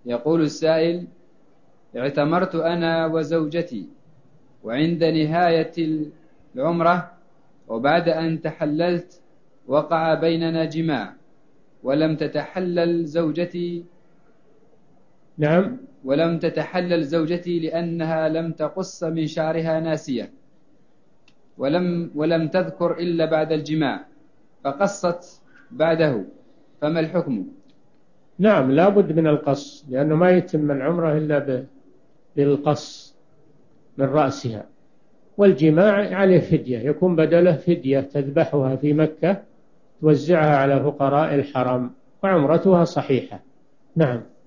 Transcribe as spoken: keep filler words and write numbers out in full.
يقول السائل: اعتمرت أنا وزوجتي، وعند نهاية العمرة وبعد أن تحللت وقع بيننا جماع، ولم تتحلل زوجتي نعم. ولم تتحلل زوجتي لأنها لم تقص من شعرها ناسية، ولم ولم تذكر إلا بعد الجماع، فقصت بعده، فما الحكم؟ نعم، لا بد من القص، لأنه ما يتم العمرة إلا بالقص من رأسها. والجماع عليه فدية، يكون بدله فدية تذبحها في مكة توزعها على فقراء الحرم، وعمرتها صحيحة. نعم.